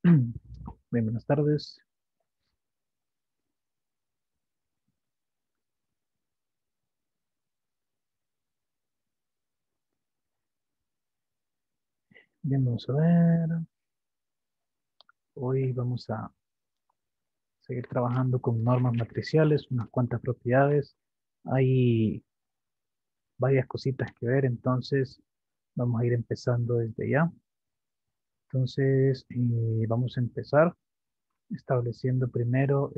Bien, buenas tardes. Bien, vamos a ver. Hoy vamos a seguir trabajando con normas matriciales, unas cuantas propiedades. Hay varias cositas que ver, entonces vamos a ir empezando desde ya. Entonces, vamos a empezar estableciendo primero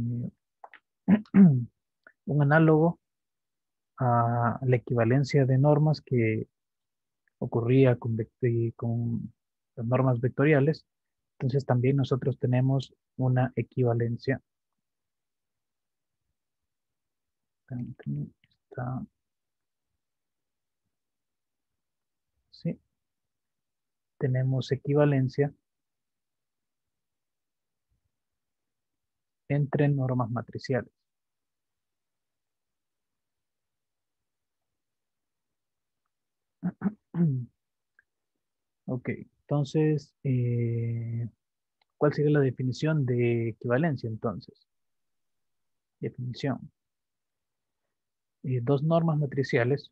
un análogo a la equivalencia de normas que ocurría con las normas vectoriales. Entonces, también nosotros tenemos una equivalencia. Está, sí, tenemos equivalencia entre normas matriciales. Ok, entonces, ¿cuál sería la definición de equivalencia entonces? Definición. Dos normas matriciales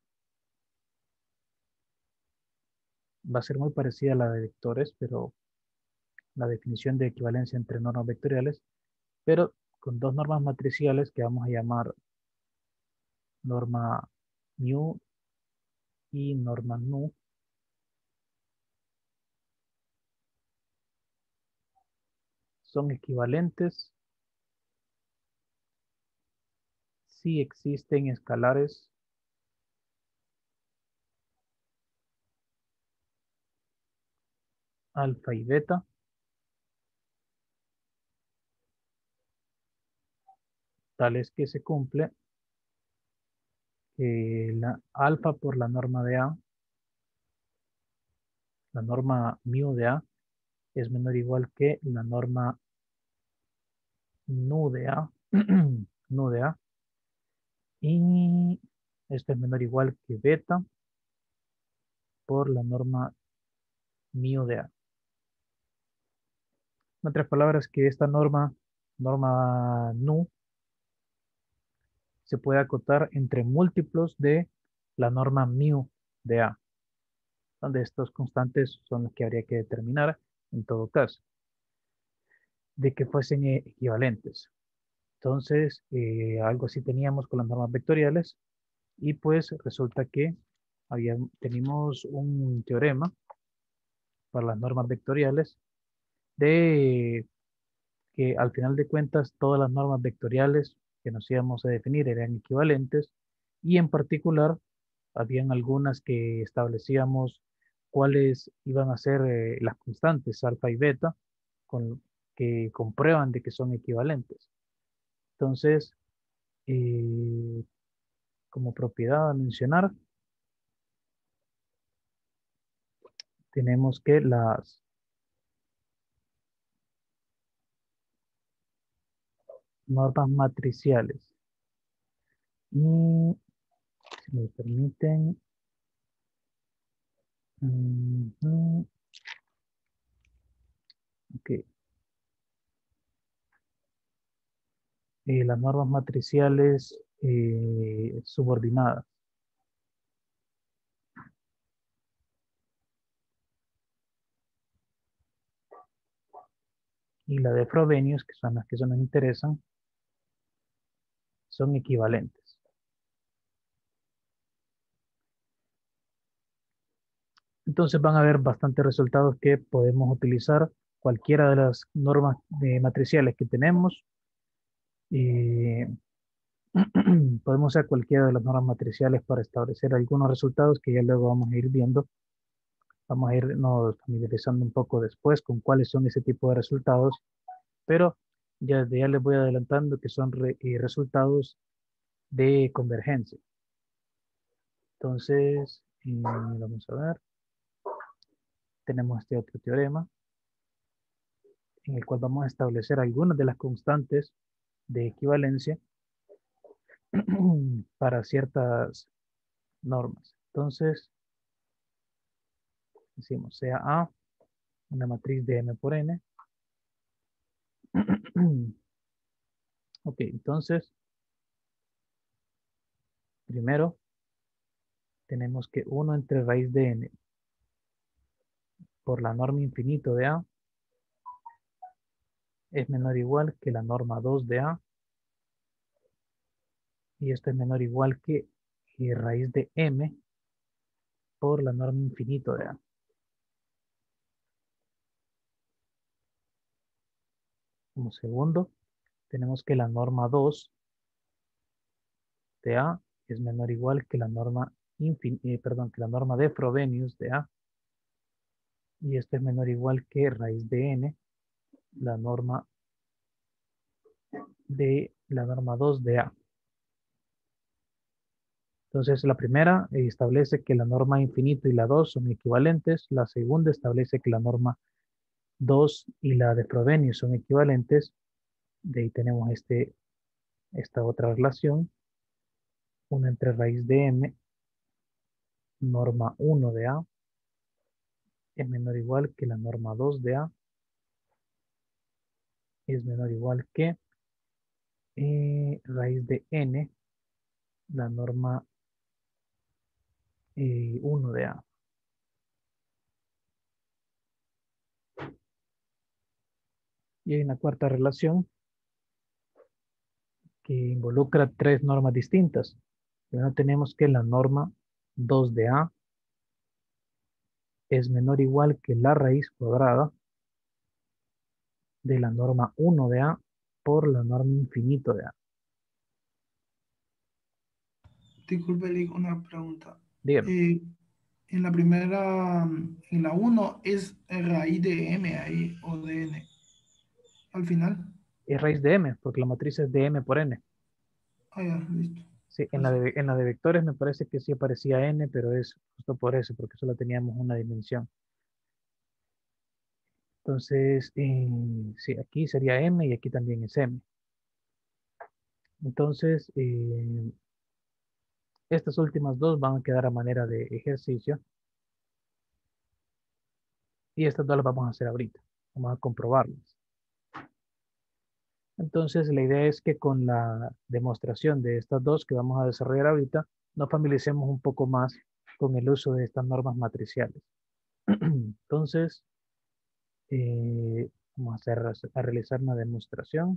va a ser muy parecida a la de vectores, pero la definición de equivalencia entre normas vectoriales, pero con dos normas matriciales que vamos a llamar norma mu y norma nu, son equivalentes si existen escalares alfa y beta, tales que se cumple que la alfa por la norma de A, la norma mu de A, es menor o igual que la norma nu de A, nu de A, y esto es menor o igual que beta por la norma mu de A. En otras palabras, que esta norma nu, se puede acotar entre múltiplos de la norma mu de A, donde estos constantes son los que habría que determinar en todo caso, de que fuesen equivalentes. Entonces, algo así teníamos con las normas vectoriales y pues resulta que tenemos un teorema para las normas vectoriales de que al final de cuentas todas las normas vectoriales que nos íbamos a definir eran equivalentes y en particular habían algunas que establecíamos cuáles iban a ser las constantes alfa y beta con, que comprueban de que son equivalentes. Entonces, eh, como propiedad a mencionar, tenemos que las normas matriciales y, si me permiten, ujú, ok, las normas matriciales subordinadas y la de Frobenius, que son las que nos interesan, son equivalentes. Entonces van a haber bastantes resultados que podemos utilizar cualquiera de las normas matriciales que tenemos. eh, podemos usar cualquiera de las normas matriciales para establecer algunos resultados que ya luego vamos a ir viendo. Vamos a irnos familiarizando un poco después con cuáles son ese tipo de resultados, pero ya les voy adelantando que son resultados de convergencia. Entonces, vamos a ver, tenemos este otro teorema en el cual vamos a establecer algunas de las constantes de equivalencia para ciertas normas. Entonces, decimos sea A una matriz de M por N, Ok, entonces, primero tenemos que 1 entre raíz de n por la norma infinito de a es menor o igual que la norma 2 de a, y esto es menor o igual que raíz de m por la norma infinito de a. Como segundo, tenemos que la norma 2 de a es menor o igual que la norma, que la norma de Frobenius de a, y esto es menor o igual que raíz de n, la norma de la norma 2 de a. Entonces, la primera establece que la norma infinito y la 2 son equivalentes. La segunda establece que la norma 2 y la de Frobenius son equivalentes. De ahí tenemos esta otra relación. Una entre raíz de m, norma 1 de a, es menor o igual que la norma 2 de a, es menor o igual que raíz de n, la norma 1 de a. Y hay una cuarta relación que involucra tres normas distintas. Primero tenemos que la norma 2 de a es menor o igual que la raíz cuadrada de la norma 1 de a por la norma infinito de a. Disculpe, le digo una pregunta. Dígame, Eh, en la primera, en la uno es raíz de m ahí o de n al final. es raíz de m, porque la matriz es de m por n. Ah, ya, listo. Sí, Gracias. en la de vectores me parece que sí aparecía n, pero es justo por eso, porque solo teníamos una dimensión. Entonces, sí, aquí sería m y aquí también es m. Entonces, estas últimas dos van a quedar a manera de ejercicio y estas dos las vamos a hacer ahorita. Vamos a comprobarlas. Entonces, la idea es que con la demostración de estas dos que vamos a desarrollar ahorita, nos familiaricemos un poco más con el uso de estas normas matriciales. Entonces, vamos a realizar una demostración.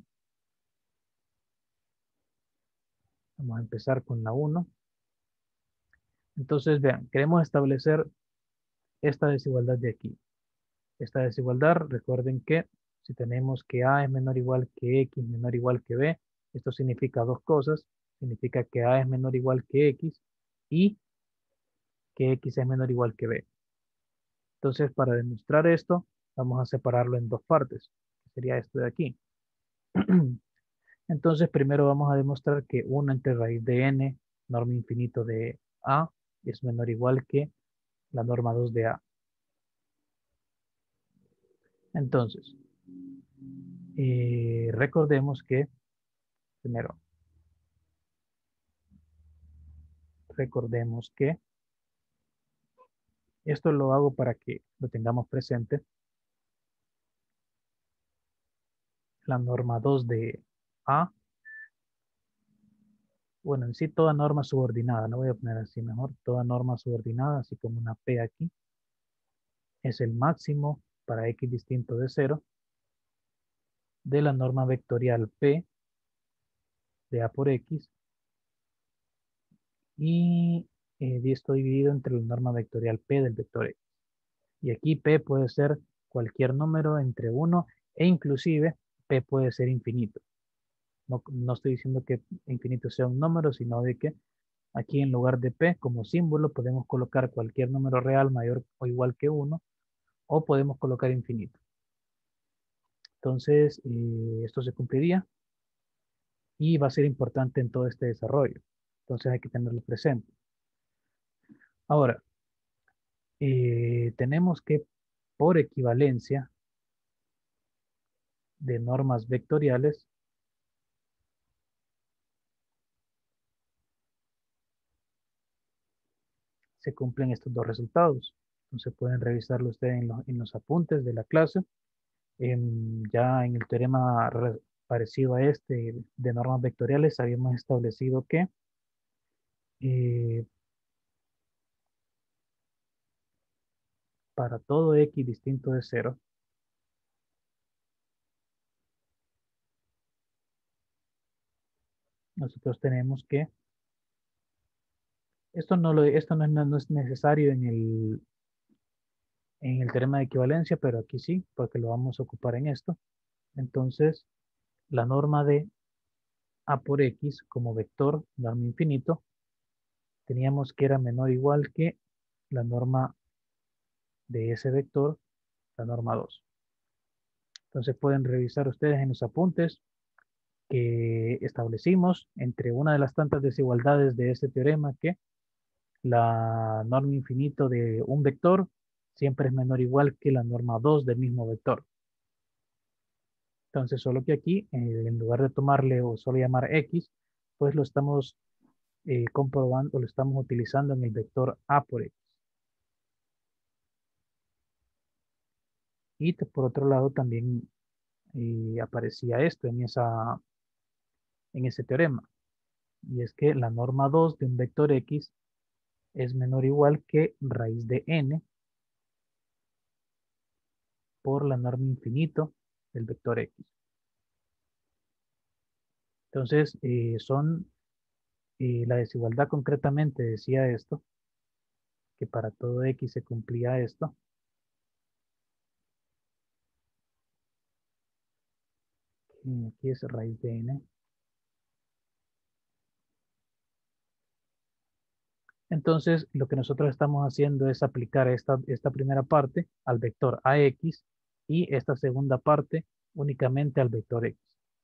Vamos a empezar con la uno. Entonces, vean, queremos establecer esta desigualdad de aquí. Esta desigualdad, recuerden que si tenemos que A es menor o igual que X menor o igual que B, esto significa dos cosas. Significa que A es menor o igual que X y que X es menor o igual que B. Entonces, para demostrar esto, vamos a separarlo en dos partes, que sería esto de aquí. Entonces, primero vamos a demostrar que 1 entre raíz de n, norma infinito de A, es menor o igual que la norma 2 de A. Entonces, recordemos que, primero, recordemos que esto lo hago para que lo tengamos presente. La norma 2 de A, bueno, en sí toda norma subordinada, no voy a poner así mejor, toda norma subordinada, así como una P aquí, es el máximo para X distinto de 0 de la norma vectorial P de A por X y esto dividido entre la norma vectorial P del vector X. Y aquí P puede ser cualquier número entre 1 e inclusive P puede ser infinito. No, no estoy diciendo que infinito sea un número, sino de que aquí en lugar de P como símbolo podemos colocar cualquier número real mayor o igual que 1 o podemos colocar infinito. Entonces, esto se cumpliría y va a ser importante en todo este desarrollo. Entonces hay que tenerlo presente. Ahora, tenemos que por equivalencia de normas vectoriales, se cumplen estos dos resultados. Entonces pueden revisarlo ustedes en los apuntes de la clase Ya en el teorema parecido a este de normas vectoriales habíamos establecido que eh, para todo x distinto de cero, nosotros tenemos que, esto no es necesario en el teorema de equivalencia, pero aquí sí, porque lo vamos a ocupar en esto. Entonces, la norma de a por x como vector, norma infinito, teníamos que era menor o igual que la norma de ese vector, la norma 2. Entonces pueden revisar ustedes en los apuntes que establecimos entre una de las tantas desigualdades de este teorema que la norma infinito de un vector siempre es menor o igual que la norma 2 del mismo vector. Entonces, solo que aquí, en lugar de tomarle o solo llamar x, pues lo estamos comprobando, lo estamos utilizando en el vector a por x. Y por otro lado también aparecía esto en ese teorema. Y es que la norma 2 de un vector x es menor o igual que raíz de n por la norma infinito del vector x. Entonces, la desigualdad concretamente decía esto, que para todo x se cumplía esto. Aquí es raíz de n. Entonces, lo que nosotros estamos haciendo es aplicar esta primera parte al vector ax y esta segunda parte únicamente al vector x.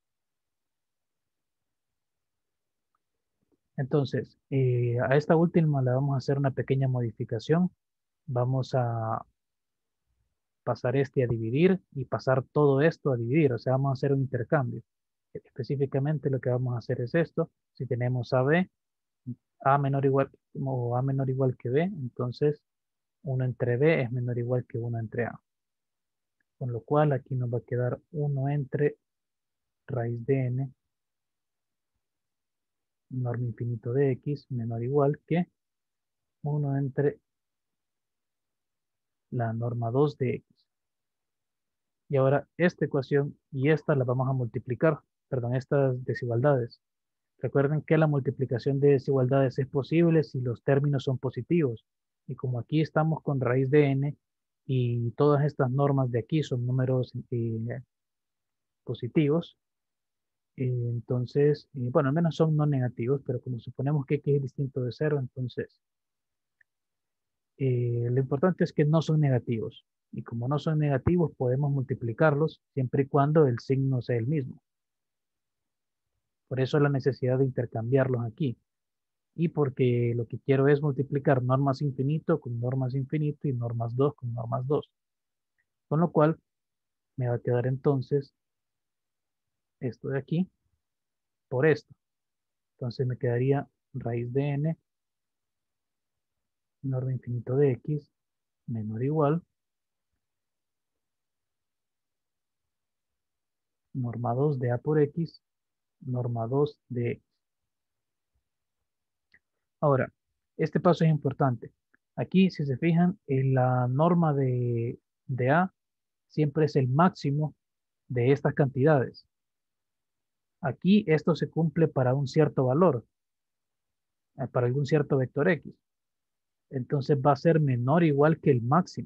Entonces, a esta última le vamos a hacer una pequeña modificación. Vamos a pasar este a dividir y pasar todo esto a dividir. O sea, vamos a hacer un intercambio. Específicamente lo que vamos a hacer es esto. Si tenemos AB, A menor o igual o A menor o igual que B, entonces 1 entre B es menor o igual que 1 entre A. Con lo cual aquí nos va a quedar 1 entre raíz de n, norma infinito de x, menor o igual que 1 entre la norma 2 de x. Y ahora esta ecuación y esta la vamos a multiplicar, perdón, estas desigualdades. Recuerden que la multiplicación de desigualdades es posible si los términos son positivos. Y como aquí estamos con raíz de n y todas estas normas de aquí son números positivos, entonces, bueno, al menos son no negativos, pero como suponemos que x es distinto de cero, entonces lo importante es que no son negativos. Y como no son negativos, podemos multiplicarlos siempre y cuando el signo sea el mismo. Por eso la necesidad de intercambiarlos aquí. Y porque lo que quiero es multiplicar normas infinito con normas infinito y normas 2 con normas 2. Con lo cual me va a quedar entonces esto de aquí por esto. Entonces me quedaría raíz de n, norma infinito de x, menor o igual, norma 2 de a por x, norma 2 de x. Ahora, este paso es importante. Aquí, si se fijan, en la norma de A siempre es el máximo de estas cantidades. Aquí esto se cumple para un cierto valor, para algún cierto vector X. Entonces va a ser menor o igual que el máximo,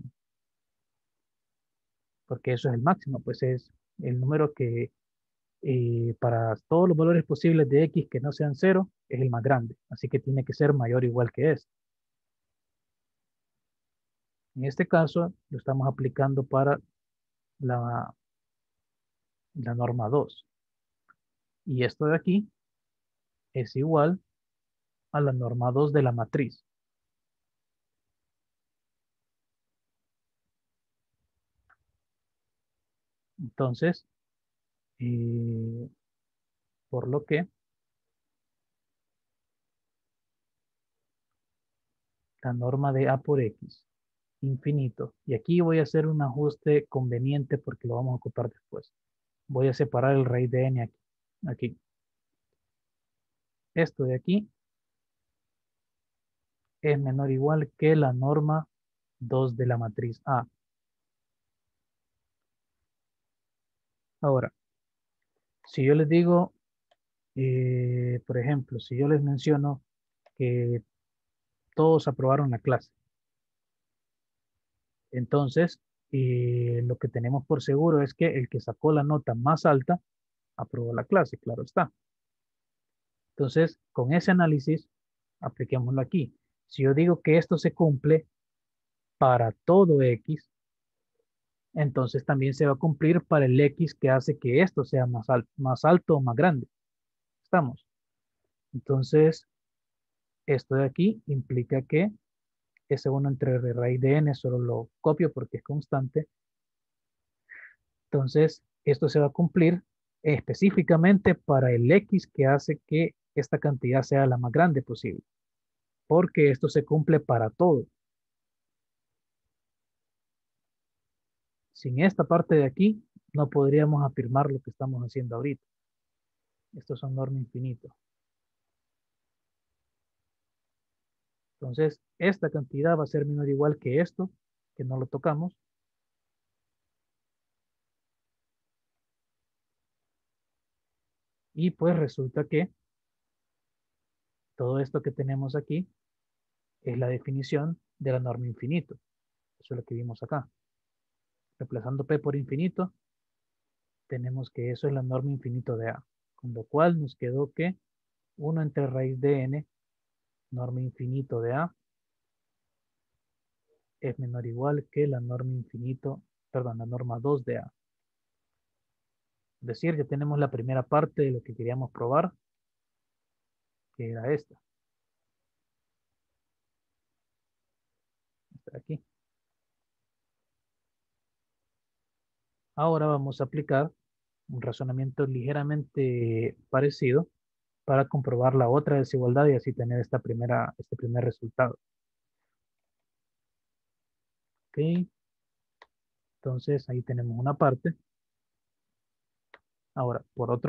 porque eso es el máximo, pues es el número que para todos los valores posibles de X que no sean cero es el más grande. Así que tiene que ser mayor o igual que este. En este caso lo estamos aplicando para la, la norma 2. Y esto de aquí es igual a la norma 2 de la matriz. Entonces, eh, por lo que la norma de A por X infinito. Y aquí voy a hacer un ajuste conveniente porque lo vamos a ocupar después. Voy a separar el raíz de n aquí. Aquí. Esto de aquí es menor o igual que la norma 2 de la matriz A. Ahora, si yo les digo, por ejemplo, si yo les menciono que todos aprobaron la clase, entonces lo que tenemos por seguro es que el que sacó la nota más alta aprobó la clase, claro está. Entonces, con ese análisis, apliquémoslo aquí. Si yo digo que esto se cumple para todo X, entonces también se va a cumplir para el X que hace que esto sea más alto o más grande. ¿Estamos? Entonces, esto de aquí implica que ese 1 entre raíz de n solo lo copio porque es constante. Entonces, esto se va a cumplir específicamente para el X que hace que esta cantidad sea la más grande posible, porque esto se cumple para todo. Sin esta parte de aquí, no podríamos afirmar lo que estamos haciendo ahorita. Estos son norma infinito. Entonces, esta cantidad va a ser menor o igual que esto, que no lo tocamos. Y pues resulta que todo esto que tenemos aquí es la definición de la norma infinito. Eso es lo que vimos acá. Reemplazando P por infinito, tenemos que eso es la norma infinito de A. Con lo cual nos quedó que 1 entre raíz de n, norma infinito de A, es menor o igual que la norma infinito, perdón, la norma 2 de A. Es decir, ya tenemos la primera parte de lo que queríamos probar, que era esta de aquí. Ahora vamos a aplicar un razonamiento ligeramente parecido para comprobar la otra desigualdad y así tener este primer resultado. Ok, entonces ahí tenemos una parte. Ahora,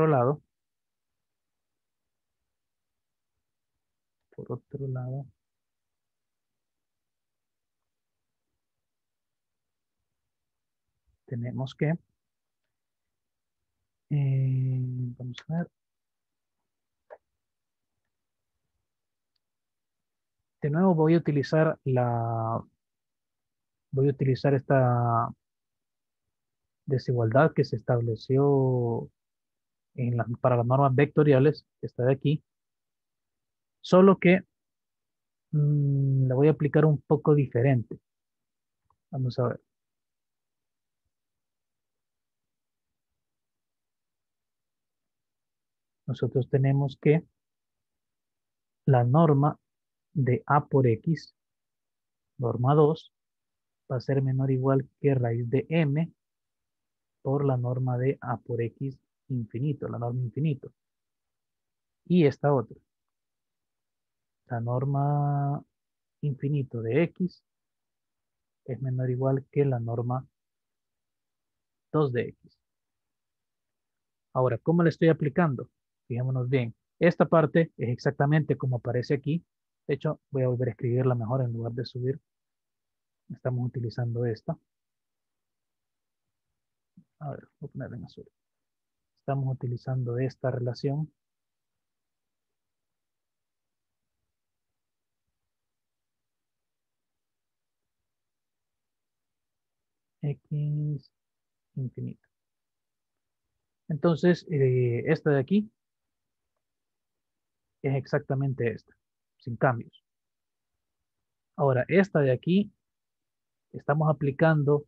por otro lado, tenemos que, vamos a ver, de nuevo voy a utilizar esta desigualdad que se estableció para las normas vectoriales, que está de aquí, solo que la voy a aplicar un poco diferente. Vamos a ver. Nosotros tenemos que la norma de A por X, norma 2, va a ser menor o igual que raíz de M por la norma de A por X infinito, la norma infinito. Y esta otra, la norma infinito de X es menor o igual que la norma 2 de X. Ahora, ¿cómo le estoy aplicando? Fijémonos bien. Esta parte es exactamente como aparece aquí. De hecho, voy a volver a escribirla mejor en lugar de subir. Estamos utilizando esta. A ver, voy a ponerla en azul. Estamos utilizando esta relación. X infinito. Entonces, esta de aquí es exactamente esta, sin cambios. Ahora, esta de aquí, estamos aplicando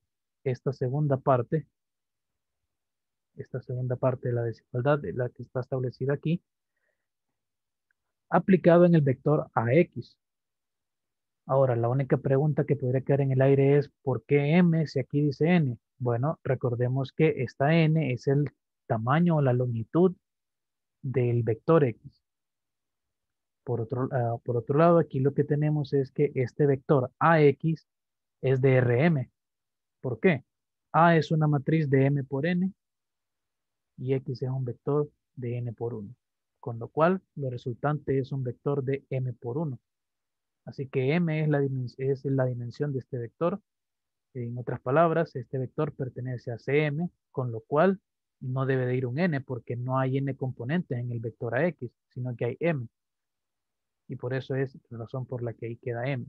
esta segunda parte de la desigualdad, de la que está establecida aquí, aplicado en el vector AX. Ahora, la única pregunta que podría quedar en el aire es, ¿por qué M si aquí dice N? Bueno, recordemos que esta N es el tamaño o la longitud del vector X. Por otro lado, aquí lo que tenemos es que este vector AX es de Rm. ¿Por qué? A es una matriz de m por n y x es un vector de n por 1. Con lo cual, lo resultante es un vector de m por 1. Así que m es la dimensión de este vector. En otras palabras, este vector pertenece a Cm, con lo cual no debe de ir un n porque no hay n componentes en el vector ax, sino que hay m. Y por eso es la razón por la que ahí queda m.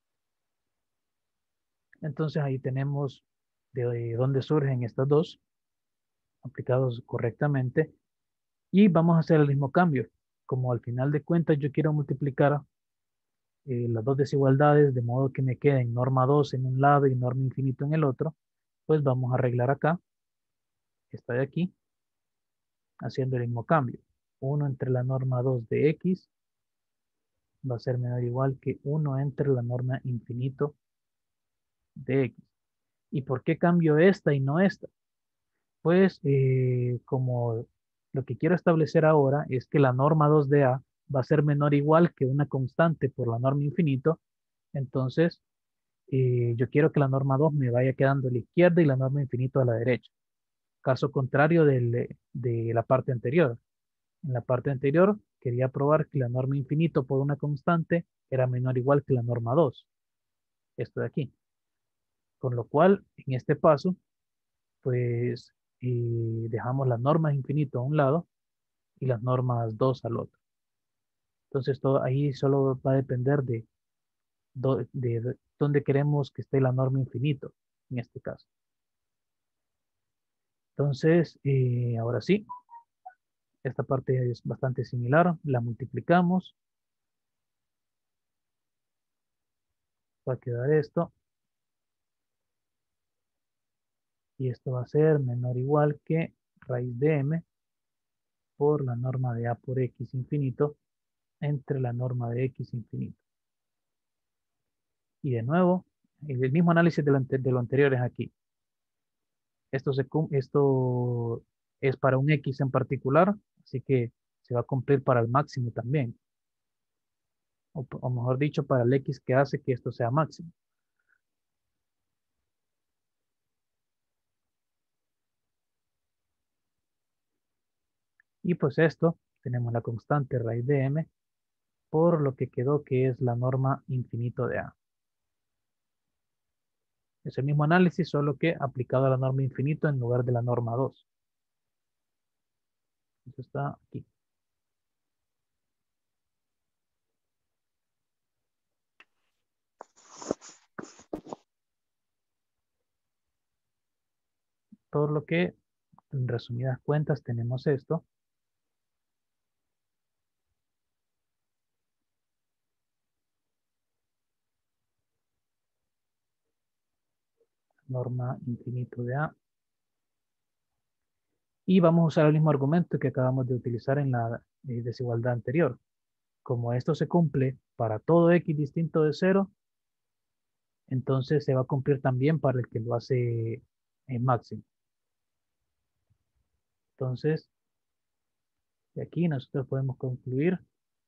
Entonces ahí tenemos de dónde surgen estas dos aplicados correctamente. Y vamos a hacer el mismo cambio. Como al final de cuentas yo quiero multiplicar las dos desigualdades de modo que me queden norma 2 en un lado y norma infinito en el otro, pues vamos a arreglar acá, esta de aquí, haciendo el mismo cambio. 1 entre la norma 2 de x va a ser menor o igual que 1 entre la norma infinito de x. ¿Y por qué cambio esta y no esta? Pues como lo que quiero establecer ahora es que la norma 2 de a va a ser menor o igual que una constante por la norma infinito, entonces yo quiero que la norma 2 me vaya quedando a la izquierda y la norma infinito a la derecha. Caso contrario de la parte anterior. En la parte anterior quería probar que la norma infinito por una constante era menor o igual que la norma 2. Esto de aquí. Con lo cual, en este paso, pues dejamos las normas infinito a un lado y las normas 2 al otro. Entonces, todo ahí solo va a depender de dónde queremos que esté la norma infinito, en este caso. Entonces, ahora sí, esta parte es bastante similar. La multiplicamos. Va a quedar esto. Y esto va a ser menor o igual que raíz de m por la norma de a por x infinito entre la norma de x infinito. Y de nuevo, el mismo análisis de lo anterior es aquí. Esto es para un x en particular, así que se va a cumplir para el máximo también. O mejor dicho, para el x que hace que esto sea máximo. Y pues esto, tenemos la constante raíz de m por lo que quedó que es la norma infinito de a. Es el mismo análisis, solo que aplicado a la norma infinito en lugar de la norma 2. Eso está aquí. Por lo que, en resumidas cuentas, tenemos esto. Norma infinito de a. Y vamos a usar el mismo argumento que acabamos de utilizar en la desigualdad anterior. Como esto se cumple para todo x distinto de 0, entonces se va a cumplir también para el que lo hace en máximo. Entonces, de aquí nosotros podemos concluir.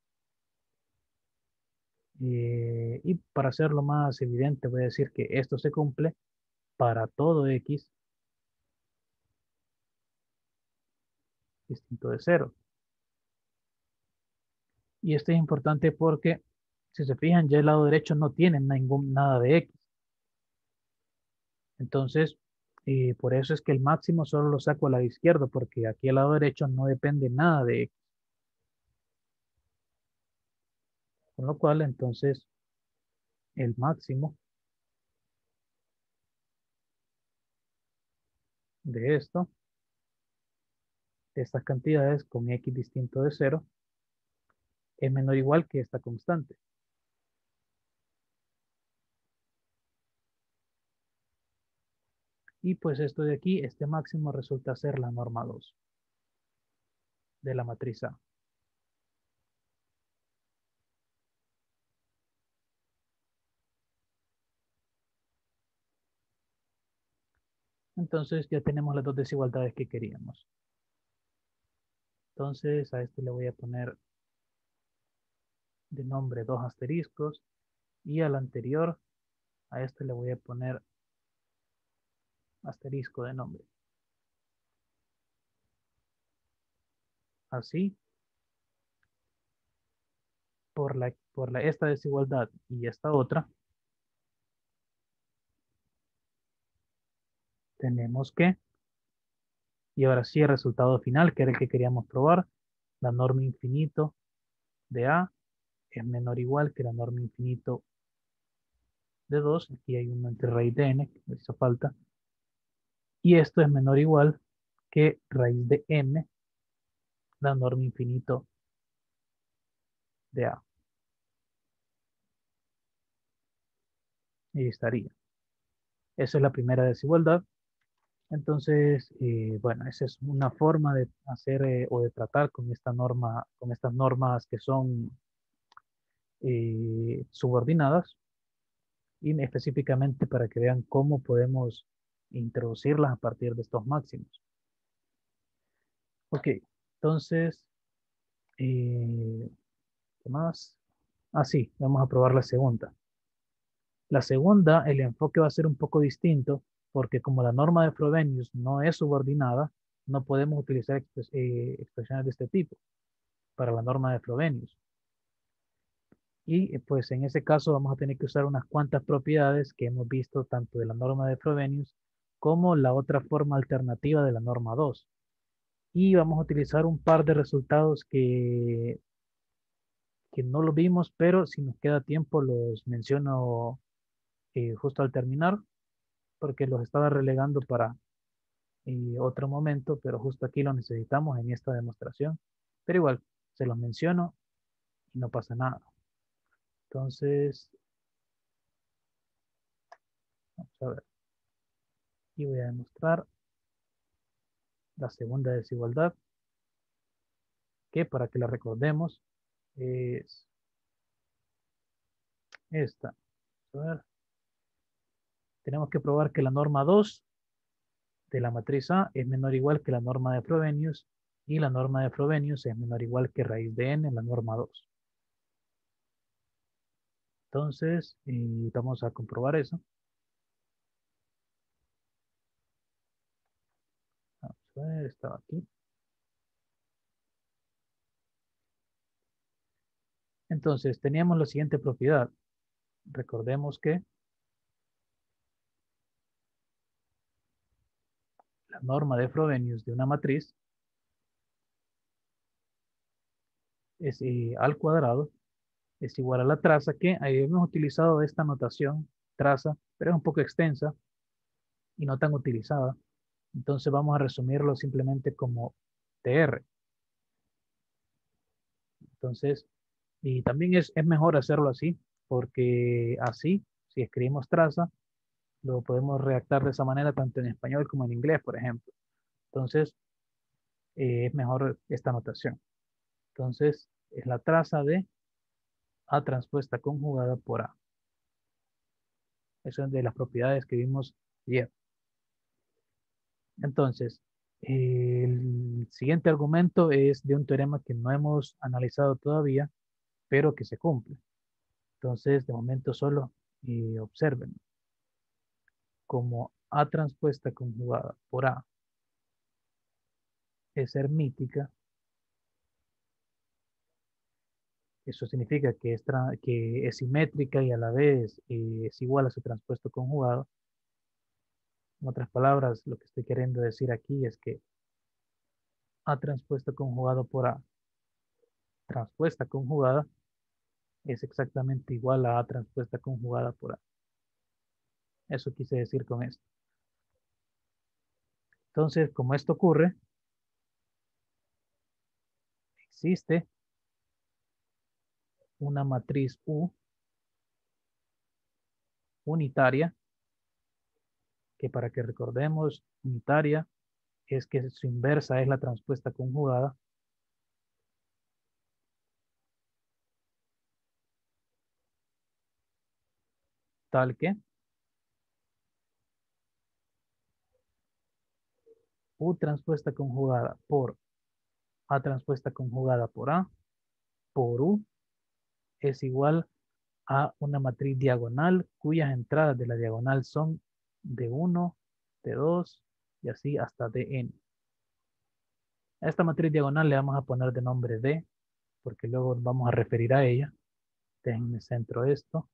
Y para hacerlo más evidente, voy a decir que esto se cumple para todo x distinto de 0. Y esto es importante porque, si se fijan, ya el lado derecho no tiene nada de x. Entonces, por eso es que el máximo solo lo saco al lado izquierdo, porque aquí al lado derecho no depende nada de x. Con lo cual, entonces, el máximo de esto, de estas cantidades con x distinto de 0, es menor o igual que esta constante. Y pues esto de aquí, este máximo resulta ser la norma 2 de la matriz A. Entonces ya tenemos las dos desigualdades que queríamos. Entonces a este le voy a poner de nombre 2 asteriscos y al anterior A este le voy a poner asterisco de nombre. Así, por esta desigualdad y esta otra, tenemos que, y ahora sí el resultado final, que era el que queríamos probar, la norma infinito de A es menor o igual que la norma infinito de 2. Aquí hay un entre raíz de n, que me hizo falta. Y esto es menor o igual que raíz de m, la norma infinito de A. Y estaría. Esa es la primera desigualdad. Entonces, bueno, esa es una forma de hacer o de tratar con esta norma, con estas normas que son subordinadas, y específicamente para que vean cómo podemos introducirlas a partir de estos máximos. Ok, entonces, ¿qué más? Ah, sí, vamos a probar la segunda. La segunda, el enfoque va a ser un poco distinto, porque como la norma de Frobenius no es subordinada, no podemos utilizar expresiones de este tipo para la norma de Frobenius. Y pues en ese caso vamos a tener que usar unas cuantas propiedades que hemos visto tanto de la norma de Frobenius como la otra forma alternativa de la norma 2. Y vamos a utilizar un par de resultados que no lo vimos, pero si nos queda tiempo los menciono justo al terminar, porque los estaba relegando para otro momento, pero justo aquí lo necesitamos en esta demostración. Pero igual, se los menciono y no pasa nada. Entonces, vamos a ver. Y voy a demostrar la segunda desigualdad, que para que la recordemos es esta. A ver, tenemos que probar que la norma 2 de la matriz A es menor o igual que la norma de Frobenius, y la norma de Frobenius es menor o igual que raíz de n en la norma 2. Entonces, vamos a comprobar eso. Vamos a ver, estaba aquí. Entonces, teníamos la siguiente propiedad. Recordemos que la norma de Frobenius de una matriz es al cuadrado es igual a la traza, que ahí hemos utilizado esta notación, traza, pero es un poco extensa y no tan utilizada. Entonces vamos a resumirlo simplemente como TR. Entonces, y también es mejor hacerlo así, porque así, si escribimos traza, lo podemos redactar de esa manera tanto en español como en inglés, por ejemplo. Entonces, es mejor esta notación. Entonces, es la traza de A transpuesta conjugada por A. Eso es de las propiedades que vimos ayer. Entonces, el siguiente argumento es de un teorema que no hemos analizado todavía, pero que se cumple. Entonces, de momento solo observen como A transpuesta conjugada por A es hermítica. Eso significa que es simétrica y a la vez es igual a su transpuesto conjugado. En otras palabras, lo que estoy queriendo decir aquí es que A transpuesta conjugado por A transpuesta conjugada es exactamente igual a A transpuesta conjugada por A. Eso quise decir con esto. Entonces, como esto ocurre, existe una matriz U unitaria, que para que recordemos, unitaria es que su inversa es la transpuesta conjugada, tal que U transpuesta conjugada por A transpuesta conjugada por A por U es igual a una matriz diagonal cuyas entradas de la diagonal son de 1, de 2 y así hasta Dn. A esta matriz diagonal le vamos a poner de nombre D, porque luego vamos a referir a ella. Déjenme centro esto.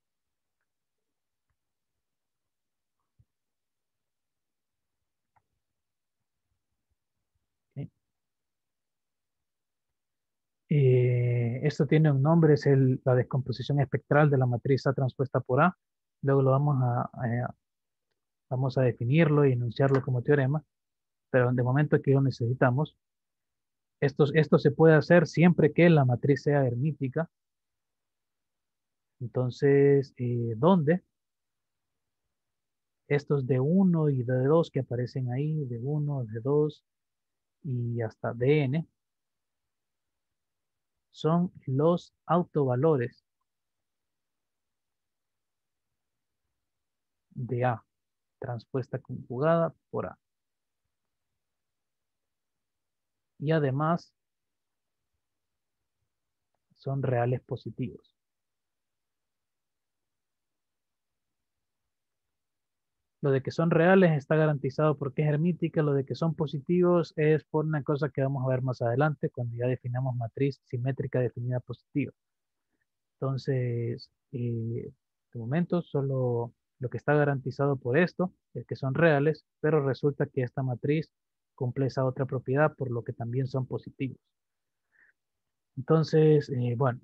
¿Sí? Esto tiene un nombre, es la descomposición espectral de la matriz A transpuesta por A. Luego lo vamos a definirlo y enunciarlo como teorema, pero de momento aquí lo necesitamos. Esto se puede hacer siempre que la matriz sea hermítica. Entonces, ¿dónde? Estos de 1 y de 2 que aparecen ahí, de 1, de 2 y hasta Dn, son los autovalores de A, transpuesta conjugada por A. Y además son reales positivos. Lo de que son reales está garantizado porque es hermítica. Lo de que son positivos es por una cosa que vamos a ver más adelante cuando ya definamos matriz simétrica definida positiva. Entonces, de momento solo lo que está garantizado por esto es que son reales, pero resulta que esta matriz cumple esa otra propiedad por lo que también son positivos. Entonces, bueno,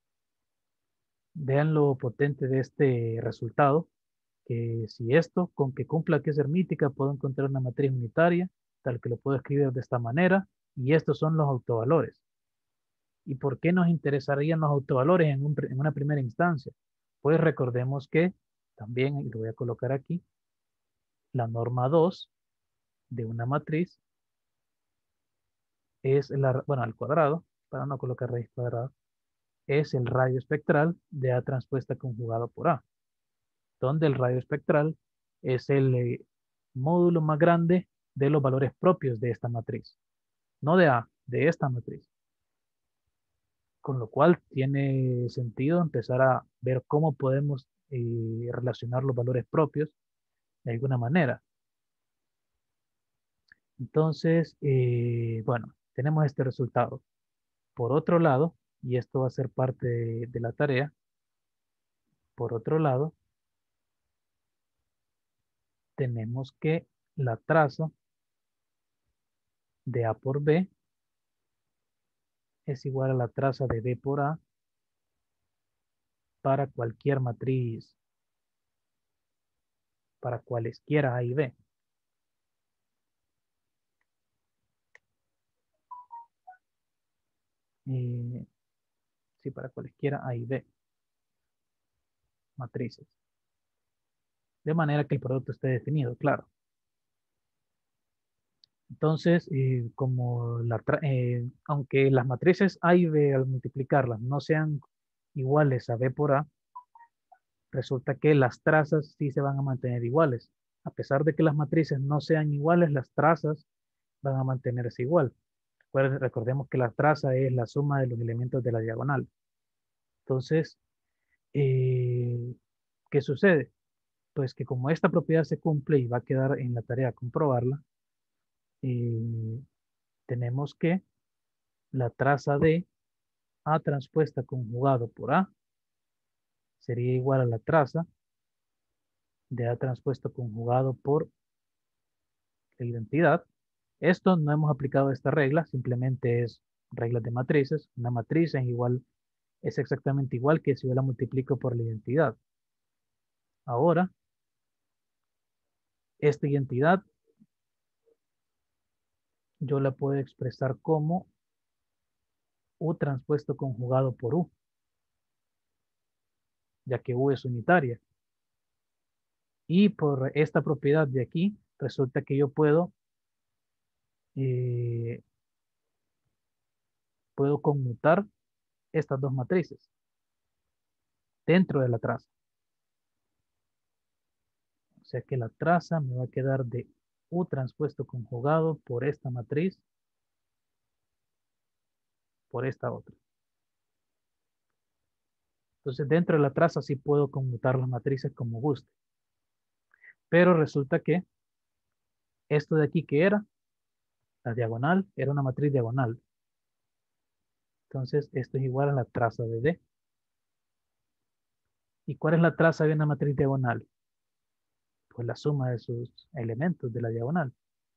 vean lo potente de este resultado, que si esto, con que cumpla que es hermítica, puedo encontrar una matriz unitaria, tal que lo puedo escribir de esta manera, y estos son los autovalores. ¿Y por qué nos interesarían los autovalores en una primera instancia? Pues recordemos que también, y lo voy a colocar aquí, la norma 2 de una matriz es bueno, al cuadrado, para no colocar raíz cuadrada, es el radio espectral de A transpuesta conjugado por A, donde el radio espectral es el módulo más grande de los valores propios de esta matriz, no de A, de esta matriz. Con lo cual tiene sentido empezar a ver cómo podemos relacionar los valores propios de alguna manera. Entonces, bueno, tenemos este resultado. Por otro lado, y esto va a ser parte de la tarea, por otro lado, tenemos que la traza de A por B es igual a la traza de B por A para cualquier matriz, para cualesquiera A y B. Sí, para cualesquiera A y B matrices. De manera que el producto esté definido, claro. Entonces, aunque las matrices A y B al multiplicarlas no sean iguales a B por A, resulta que las trazas sí se van a mantener iguales. A pesar de que las matrices no sean iguales, las trazas van a mantenerse igual. Recordemos que la traza es la suma de los elementos de la diagonal. Entonces, eh, ¿qué sucede? Pues que como esta propiedad se cumple y va a quedar en la tarea comprobarla, eh, tenemos que la traza de A transpuesta conjugado por A sería igual a la traza de A transpuesto conjugado por la identidad. Esto no hemos aplicado esta regla, simplemente es reglas de matrices. Una matriz es exactamente igual que si yo la multiplico por la identidad. Ahora, esta identidad yo la puedo expresar como U transpuesto conjugado por U, ya que U es unitaria. Y por esta propiedad de aquí, resulta que yo eh, puedo conmutar estas dos matrices dentro de la traza. O sea que la traza me va a quedar de U transpuesto conjugado por esta matriz, por esta otra. Entonces, dentro de la traza sí puedo conmutar las matrices como guste. Pero resulta que esto de aquí que era, la diagonal, era una matriz diagonal. Entonces, esto es igual a la traza de D. ¿Y cuál es la traza de una matriz diagonal? Pues la suma de sus elementos de la diagonal.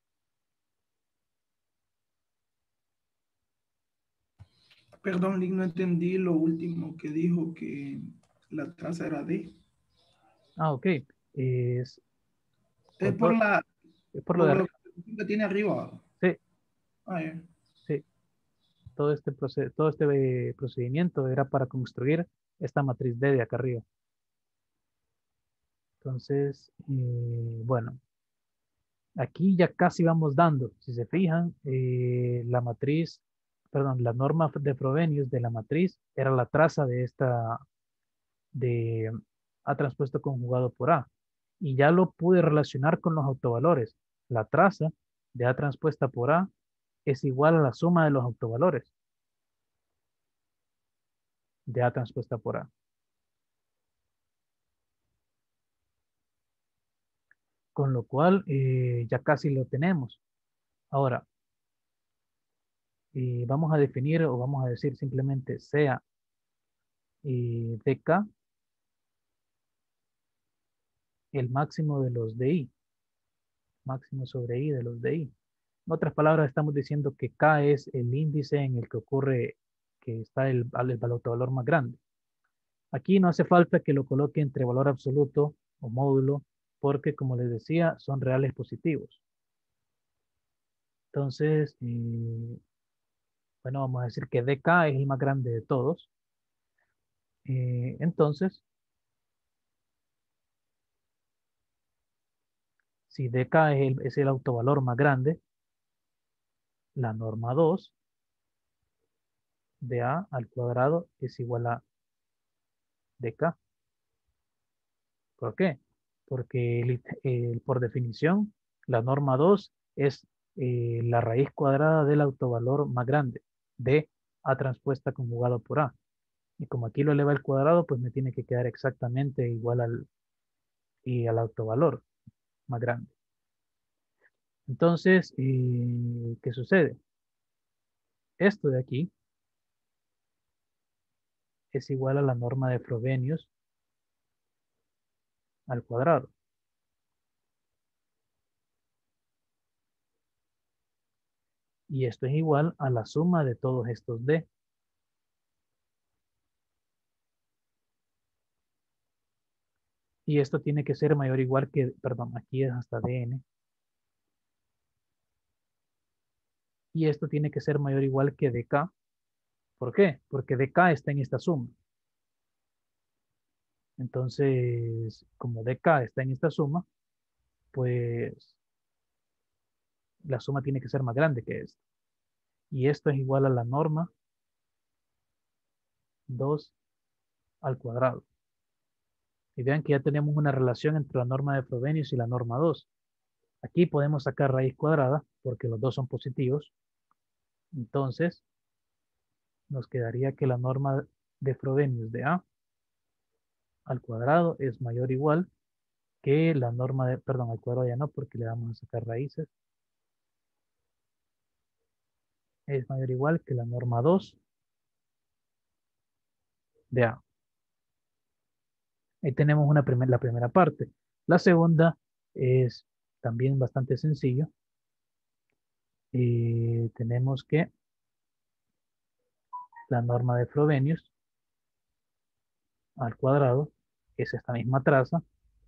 Perdón, Lick, no entendí lo último que dijo que la traza era D. Ah, ok. Es Es con todo, es por lo de por lo arriba. que tiene arriba. Sí, Ah, ya. sí. Todo este procedimiento era para construir esta matriz D de acá arriba. Entonces, bueno, aquí ya casi vamos dando. Si se fijan, la matriz, perdón, la norma de Frobenius de la matriz era la traza de esta, de A transpuesto conjugado por A. Y ya lo pude relacionar con los autovalores. La traza de A transpuesta por A es igual a la suma de los autovalores de A transpuesta por A. Con lo cual, ya casi lo tenemos. Ahora, vamos a definir o vamos a decir simplemente sea dk el máximo de los de i, máximo sobre i de los de i. En otras palabras, estamos diciendo que k es el índice en el que ocurre, que está el autovalor más grande. Aquí no hace falta que lo coloque entre valor absoluto o módulo, porque como les decía, son reales positivos. Entonces, bueno, vamos a decir que dk es el más grande de todos. Entonces, si dk es el autovalor más grande, la norma 2 de a al cuadrado es igual a dk. ¿Por qué? Porque por definición, la norma 2 es la raíz cuadrada del autovalor más grande de a transpuesta conjugado por a. Y como aquí lo eleva al cuadrado, pues me tiene que quedar exactamente igual al autovalor más grande. Entonces, ¿qué sucede? Esto de aquí es igual a la norma de Frobenius al cuadrado. Y esto es igual a la suma de todos estos d. Y esto tiene que ser mayor o igual que, perdón, aquí es hasta dn. Y esto tiene que ser mayor o igual que dk. ¿Por qué? Porque dk está en esta suma. Entonces, como dk está en esta suma, pues la suma tiene que ser más grande que esto. Y esto es igual a la norma 2 al cuadrado. Y vean que ya tenemos una relación entre la norma de Frobenius y la norma 2. Aquí podemos sacar raíz cuadrada porque los dos son positivos. Entonces, nos quedaría que la norma de Frobenius de A al cuadrado es mayor o igual que la norma de, perdón, al cuadrado ya no porque le vamos a sacar raíces. Es mayor o igual que la norma 2 de A. Ahí tenemos la primera parte. La segunda es también bastante sencillo. Tenemos que la norma de Frobenius al cuadrado es esta misma traza,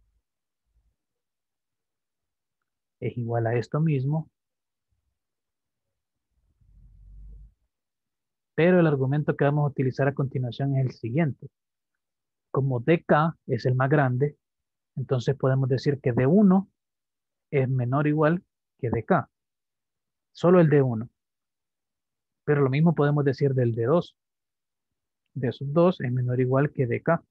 es igual a esto mismo, pero el argumento que vamos a utilizar a continuación es el siguiente. Como dk es el más grande, entonces podemos decir que d1 es menor o igual que dk, solo el d1. Pero lo mismo podemos decir del d2. D sub 2 es menor o igual que dk.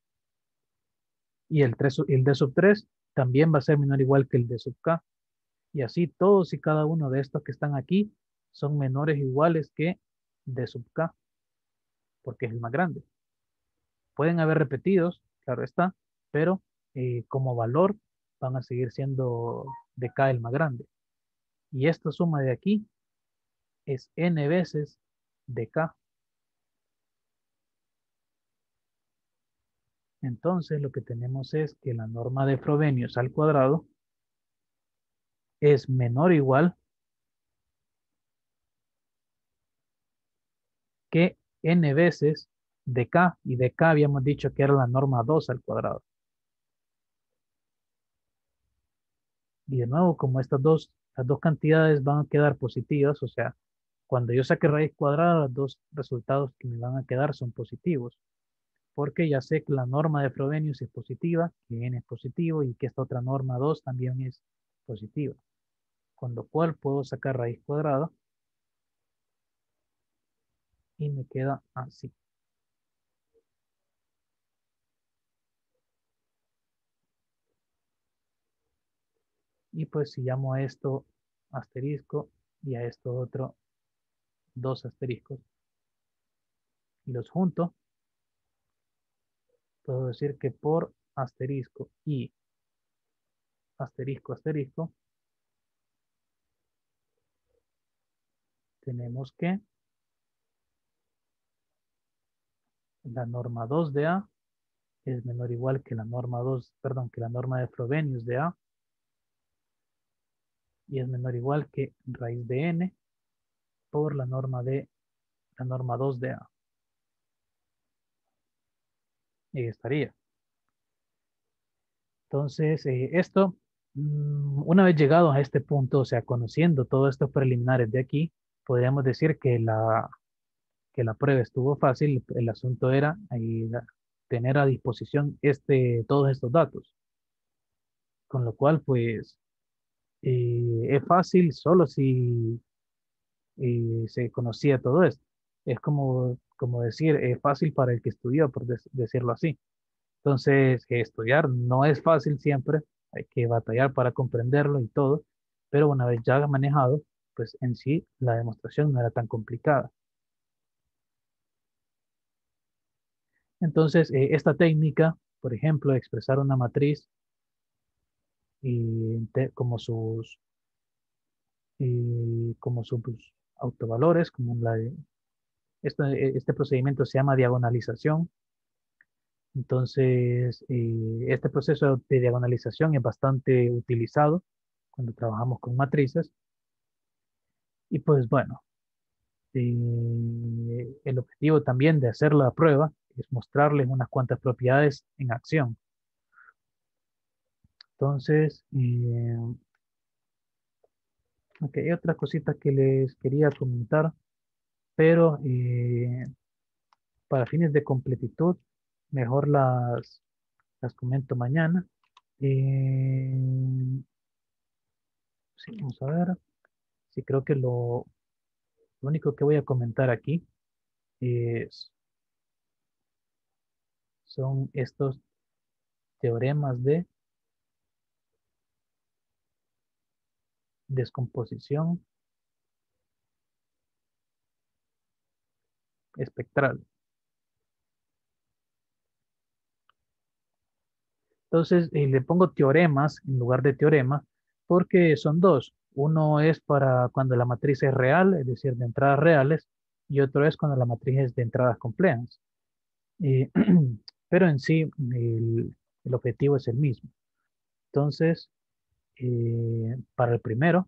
Y el d sub 3 también va a ser menor o igual que el d sub k. Y así todos y cada uno de estos que están aquí son menores o iguales que d sub k, porque es el más grande. Pueden haber repetidos, claro está, pero como valor van a seguir siendo de K el más grande. Y esta suma de aquí es n veces de K. Entonces lo que tenemos es que la norma de Frobenius al cuadrado es menor o igual que n veces de K, y de K habíamos dicho que era la norma 2 al cuadrado. Y de nuevo, como las dos cantidades van a quedar positivas, o sea, cuando yo saque raíz cuadrada, los dos resultados que me van a quedar son positivos, porque ya sé que la norma de Frobenius es positiva, que n es positivo y que esta otra norma 2 también es positiva, con lo cual puedo sacar raíz cuadrada y me queda así. Y pues si llamo a esto asterisco y a esto otro dos asteriscos y los junto, puedo decir que por asterisco y asterisco asterisco tenemos que la norma 2 de A es menor o igual que la norma 2, perdón, que la norma de Frobenius de A, y es menor o igual que raíz de n por la norma 2 de A. Y estaría. Entonces, esto, una vez llegados a este punto, o sea, conociendo todos estos preliminares de aquí, podríamos decir que la prueba estuvo fácil. El asunto era tener a disposición todos estos datos. Con lo cual, pues, es fácil solo si se conocía todo esto. Es como decir, es fácil para el que estudió, por decirlo así. Entonces, estudiar no es fácil siempre, hay que batallar para comprenderlo y todo, pero una vez ya manejado, pues en sí la demostración no era tan complicada. Entonces, esta técnica, por ejemplo, de expresar una matriz como sus autovalores, este procedimiento se llama diagonalización. Entonces, este proceso de diagonalización es bastante utilizado cuando trabajamos con matrices. Y pues bueno, el objetivo también de hacer la prueba es mostrarles unas cuantas propiedades en acción. Entonces, ok, hay otras cositas que les quería comentar, pero para fines de completitud, mejor las comento mañana. Eh, sí, vamos a ver. Sí, creo que lo único que voy a comentar aquí son estos teoremas de descomposición espectral. Entonces, le pongo teoremas en lugar de teorema porque son dos. Uno es para cuando la matriz es real, es decir, de entradas reales, y otro es cuando la matriz es de entradas complejas. Eh, pero en sí, el objetivo es el mismo. Entonces, para el primero,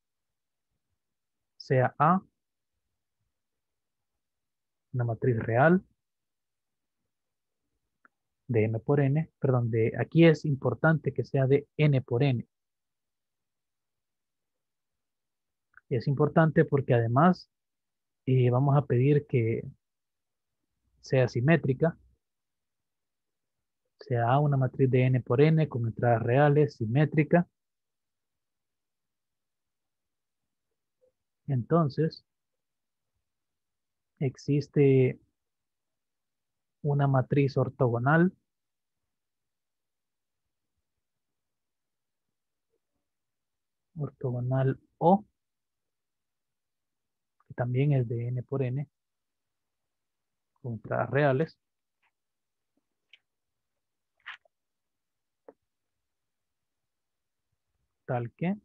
sea A una matriz real de m por n, perdón, aquí es importante que sea de n por n. Y es importante porque además vamos a pedir que sea simétrica, sea A una matriz de n por n con entradas reales, simétrica. Entonces, existe una matriz ortogonal O, que también es de n por n con entradas reales. tal que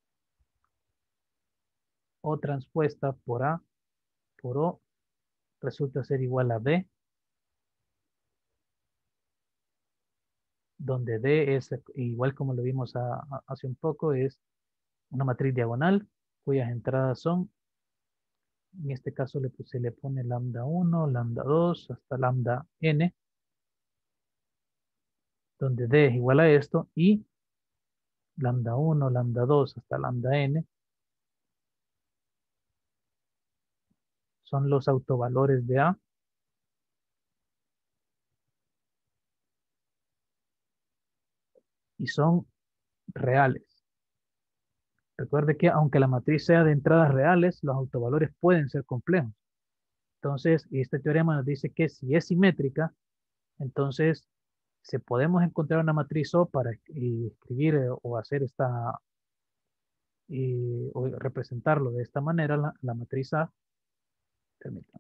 O transpuesta por A por O resulta ser igual a B, donde D es, igual como lo vimos hace un poco, es una matriz diagonal cuyas entradas son, en este caso se le pone lambda 1, lambda 2, hasta lambda n, donde D es igual a esto, y lambda 1, lambda 2, hasta lambda n son los autovalores de A y son reales. Recuerde que aunque la matriz sea de entradas reales, los autovalores pueden ser complejos. Entonces, este teorema nos dice que si es simétrica, entonces si podemos encontrar una matriz O para escribir o hacer esta, o representarlo de esta manera, la matriz A, permítanme,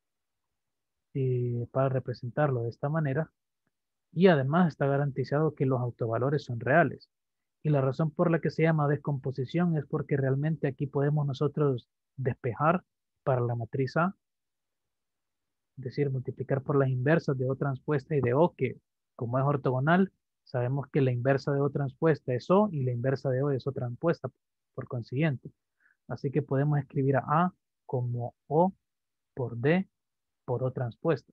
para representarlo de esta manera, y además está garantizado que los autovalores son reales. Y la razón por la que se llama descomposición es porque realmente aquí podemos nosotros despejar para la matriz A, es decir, multiplicar por las inversas de O transpuesta y de O, que como es ortogonal, sabemos que la inversa de O transpuesta es O y la inversa de O es O transpuesta, por consiguiente. Así que podemos escribir a A como O por D por O transpuesta.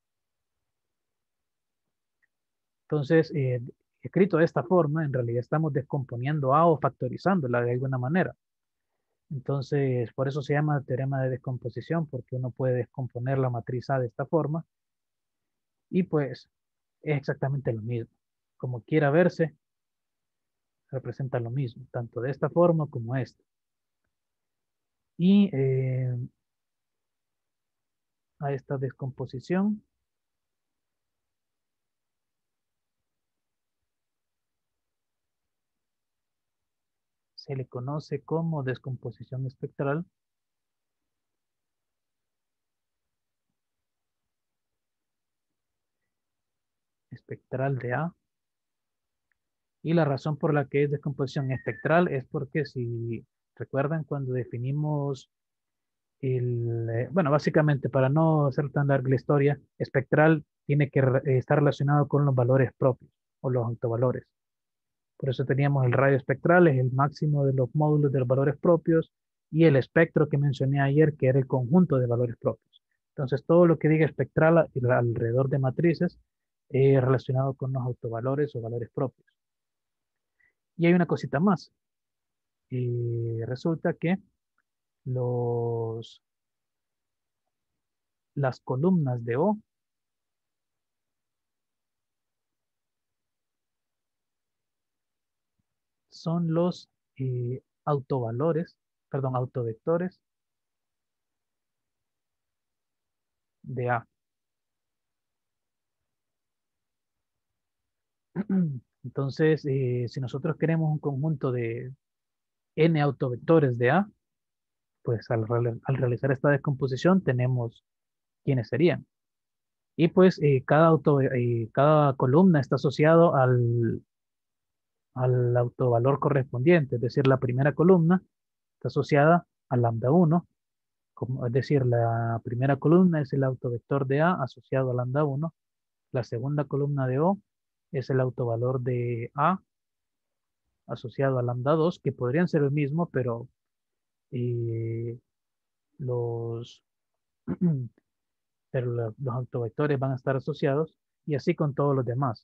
Entonces, escrito de esta forma, en realidad estamos descomponiendo A o factorizándola de alguna manera. Entonces, por eso se llama teorema de descomposición, porque uno puede descomponer la matriz A de esta forma y pues es exactamente lo mismo. Como quiera verse, representa lo mismo, tanto de esta forma como esta. Y a esta descomposición se le conoce como descomposición espectral. Espectral de A. Y la razón por la que es descomposición espectral es porque si recuerdan cuando definimos bueno, básicamente para no hacer tan larga la historia, espectral tiene que estar relacionado con los valores propios o los autovalores. Por eso teníamos el radio espectral, es el máximo de los módulos de los valores propios, y el espectro que mencioné ayer, que era el conjunto de valores propios. Entonces, todo lo que diga espectral alrededor de matrices es relacionado con los autovalores o valores propios. Y hay una cosita más. Resulta que los, las columnas de O son los autovalores, perdón, autovectores de A. Entonces, si nosotros queremos un conjunto de n autovectores de A, pues al realizar esta descomposición tenemos quiénes serían. Y pues cada columna está asociado al autovalor correspondiente, es decir, la primera columna está asociada a lambda 1, es decir, la primera columna es el autovector de A asociado a lambda 1, la segunda columna de O es el autovalor de A asociado a lambda 2, que podrían ser el mismo, pero eh, los, los autovectores van a estar asociados, y así con todos los demás.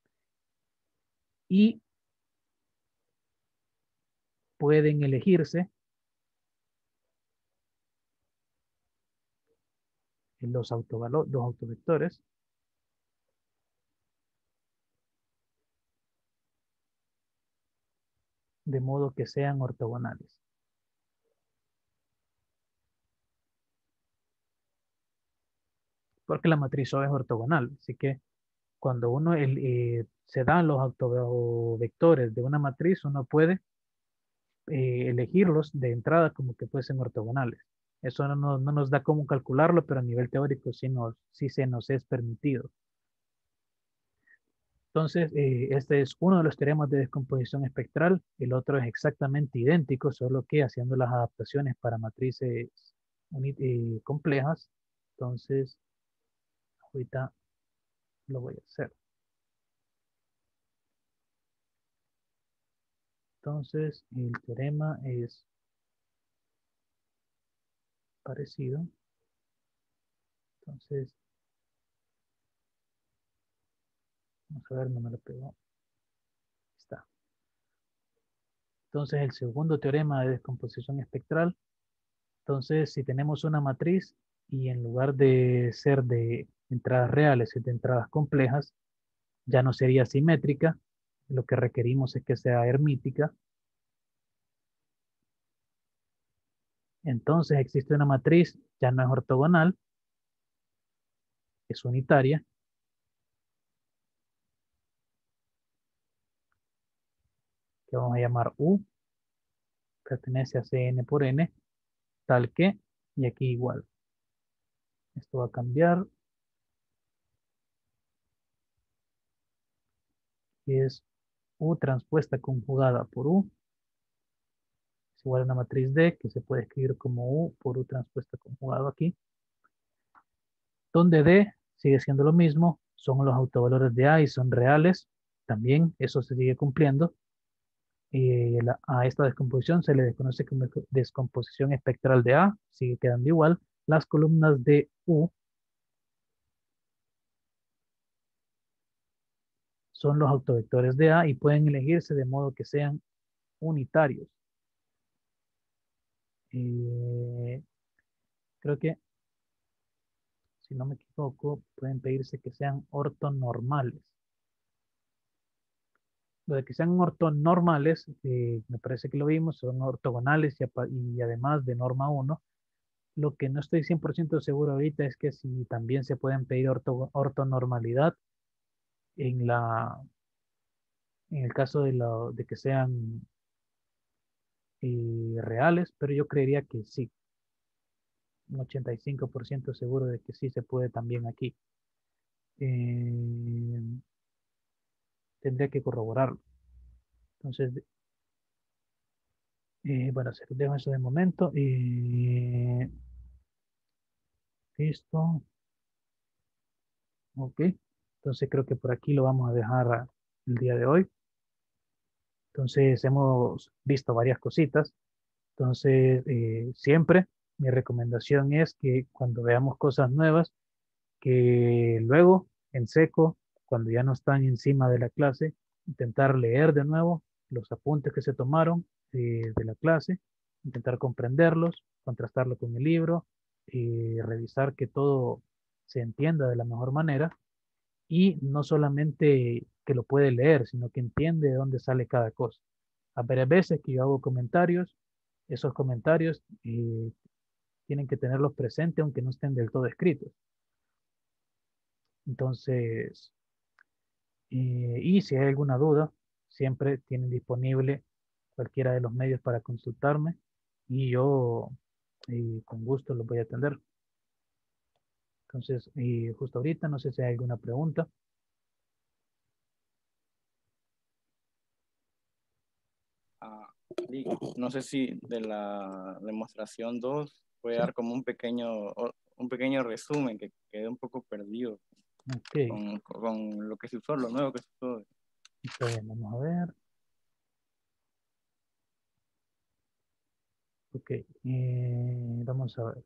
Y pueden elegirse los autovectores de modo que sean ortogonales. Porque la matriz O es ortogonal. Así que cuando uno se dan los autovectores de una matriz, uno puede elegirlos de entrada como que fuesen ortogonales. Eso no nos da cómo calcularlo, pero a nivel teórico sí se nos es permitido. Entonces, este es uno de los teoremas de descomposición espectral. El otro es exactamente idéntico, solo que haciendo las adaptaciones para matrices complejas. Entonces, ahorita lo voy a hacer. Entonces, el teorema es parecido. Entonces, vamos a ver, no me lo pegó. Está. Entonces, el segundo teorema de descomposición espectral. Entonces, si tenemos una matriz y en lugar de ser de entradas reales, es de entradas complejas, ya no sería simétrica. Lo que requerimos es que sea hermítica. Entonces, existe una matriz, ya no es ortogonal, es unitaria, que vamos a llamar U, pertenece a Cn por N, tal que, y aquí igual. Esto va a cambiar, y es U transpuesta conjugada por U, es igual a una matriz D, que se puede escribir como U por U transpuesta conjugado aquí, donde D sigue siendo lo mismo, son los autovalores de A y son reales, también eso se sigue cumpliendo, y a esta descomposición se le desconoce como descomposición espectral de A, sigue quedando igual. Las columnas de U son los autovectores de A y pueden elegirse de modo que sean unitarios. Eh, Creo que, si no me equivoco, pueden pedirse que sean ortonormales. Lo de que sean ortonormales, me parece que lo vimos, son ortogonales y además de norma 1. Lo que no estoy 100% seguro ahorita es que si también se pueden pedir ortonormalidad en en el caso de que sean reales, pero yo creería que sí, un 85% seguro de que sí se puede también aquí. Eh, Tendría que corroborarlo. Entonces, bueno, se los dejo eso de momento. Listo. Ok. Entonces creo que por aquí lo vamos a dejar el día de hoy. Entonces hemos visto varias cositas. Entonces, siempre mi recomendación es que cuando veamos cosas nuevas, que luego, en seco, cuando ya no están encima de la clase, intentar leer de nuevo los apuntes que se tomaron de la clase, intentar comprenderlos, contrastarlo con el libro, revisar que todo se entienda de la mejor manera y no solamente que lo puede leer, sino que entiende de dónde sale cada cosa. A varias veces que yo hago comentarios, esos comentarios tienen que tenerlos presentes aunque no estén del todo escritos. Entonces, y si hay alguna duda, siempre tienen disponible cualquiera de los medios para consultarme y yo con gusto los voy a atender. Entonces, justo ahorita, no sé si hay alguna pregunta. Ah, no sé si de la demostración 2 puede Sí, dar como un pequeño resumen que quedé un poco perdido ok, con lo que se usó, lo nuevo que se usó. está bien, vamos a ver. Ok, vamos a ver.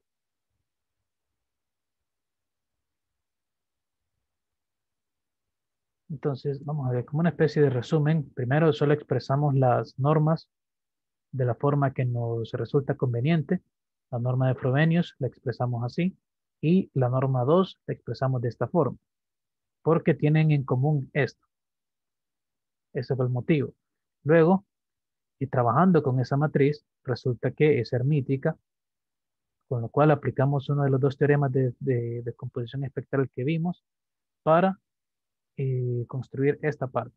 Entonces, vamos a ver, como una especie de resumen, primero solo expresamos las normas de la forma que nos resulta conveniente. La norma de Frobenius la expresamos así y la norma 2 la expresamos de esta forma, porque tienen en común esto. Ese fue el motivo. Luego, y trabajando con esa matriz, resulta que es hermítica, con lo cual aplicamos uno de los dos teoremas de descomposición espectral que vimos para construir esta parte.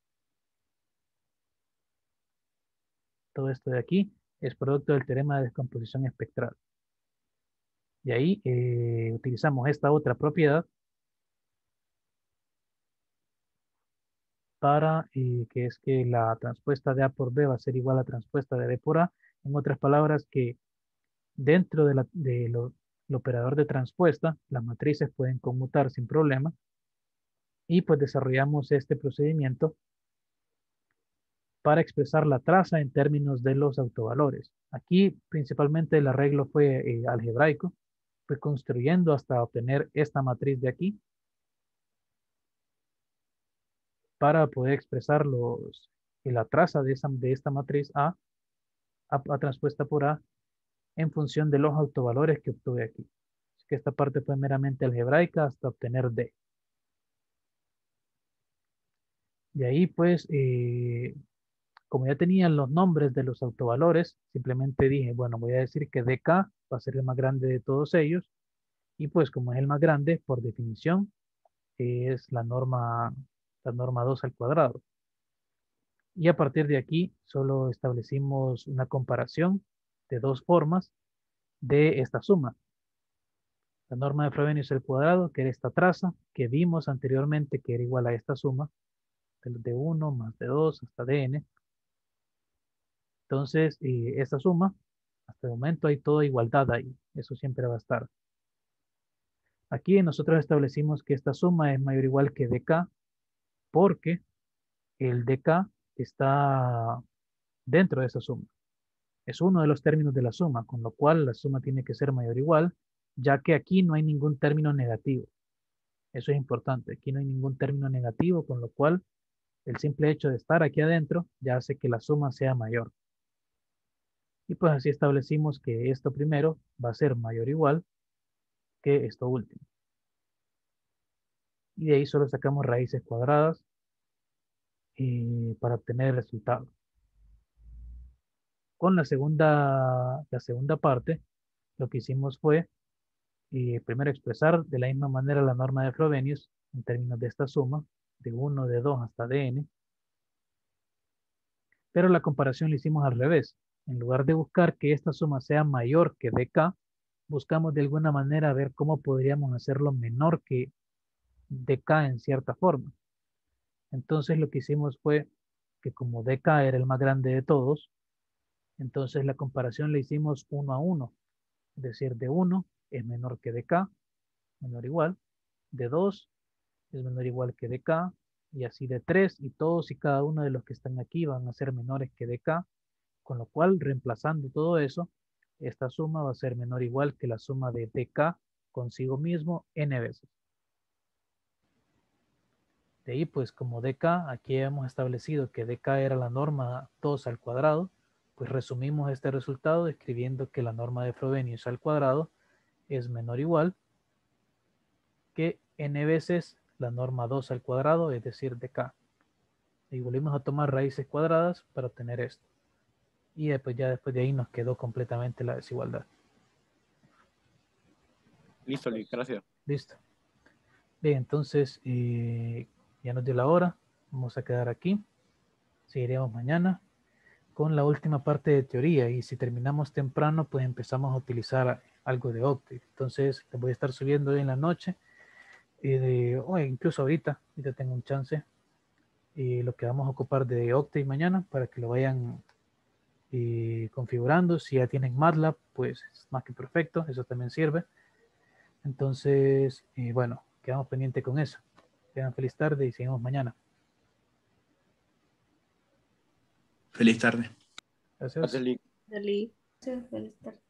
Todo esto de aquí es producto del teorema de descomposición espectral. Y ahí utilizamos esta otra propiedad para que es que la transpuesta de A por B va a ser igual a la transpuesta de B por A. En otras palabras, que dentro el operador de transpuesta, las matrices pueden conmutar sin problema y pues desarrollamos este procedimiento para expresar la traza en términos de los autovalores. Aquí principalmente el arreglo fue algebraico, fue construyendo hasta obtener esta matriz de aquí para poder expresar la traza de esta matriz A transpuesta por A en función de los autovalores que obtuve aquí. Así que esta parte fue meramente algebraica hasta obtener D. De ahí pues, como ya tenían los nombres de los autovalores, simplemente dije, bueno, voy a decir que DK va a ser el más grande de todos ellos. Y pues como es el más grande, por definición, es la norma 2 al cuadrado. Y a partir de aquí solo establecimos una comparación de dos formas de esta suma. La norma de Frobenius al cuadrado, que era esta traza que vimos anteriormente, que era igual a esta suma, de 1 más de 2 hasta dn. Entonces, esta suma, hasta el momento hay toda igualdad ahí. Eso siempre va a estar. Aquí nosotros establecimos que esta suma es mayor o igual que dk, porque el dk está dentro de esa suma. Es uno de los términos de la suma, con lo cual la suma tiene que ser mayor o igual, ya que aquí no hay ningún término negativo. Eso es importante. Aquí no hay ningún término negativo, con lo cual el simple hecho de estar aquí adentro ya hace que la suma sea mayor. Y pues así establecimos que esto primero va a ser mayor o igual que esto último. Y de ahí solo sacamos raíces cuadradas para obtener el resultado. Con la segunda parte, lo que hicimos fue primero expresar de la misma manera la norma de Frobenius en términos de esta suma, de 1, de 2 hasta dn, pero la comparación la hicimos al revés. En lugar de buscar que esta suma sea mayor que dk, buscamos de alguna manera ver cómo podríamos hacerlo menor que dk en cierta forma. Entonces lo que hicimos fue que como dk era el más grande de todos, entonces la comparación la hicimos 1 a 1. Es decir, de 1 es menor que dk, menor o igual. De 2 es menor o igual que dk. Y así de 3, y todos y cada uno de los que están aquí van a ser menores que dk. Con lo cual, reemplazando todo eso, esta suma va a ser menor o igual que la suma de dk consigo mismo n veces. De ahí, pues como dk, aquí hemos establecido que dk era la norma 2 al cuadrado, pues resumimos este resultado escribiendo que la norma de Frobenius al cuadrado es menor o igual que n veces la norma 2 al cuadrado, es decir, dk. Y volvimos a tomar raíces cuadradas para obtener esto. Y después de ahí nos quedó completamente la desigualdad. Listo, Luis, gracias. Listo. Bien, entonces ya nos dio la hora. Vamos a quedar aquí. Seguiremos mañana con la última parte de teoría. Y si terminamos temprano, pues empezamos a utilizar algo de Octave. Entonces, les voy a estar subiendo hoy en la noche. Incluso ahorita tengo un chance. Lo que vamos a ocupar de Octave mañana para que lo vayan configurando. Si ya tienen MATLAB, pues es más que perfecto. Eso también sirve. Entonces, bueno, quedamos pendientes con eso. Tengan feliz tarde y seguimos mañana. Feliz tarde. Gracias. Gracias, Luis. Feliz tarde.